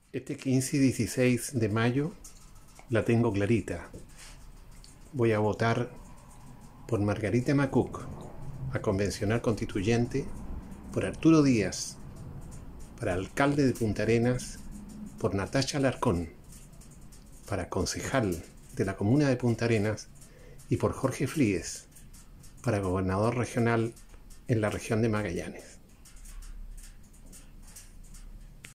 Este 15 y 16 de mayo la tengo clarita. Voy a votar por Margarita Macuc a convencional constituyente, por Arturo Díaz para alcalde de Punta Arenas, por Natacha Alarcón para concejal de la comuna de Punta Arenas y por Jorge Fríes para gobernador regional en la región de Magallanes.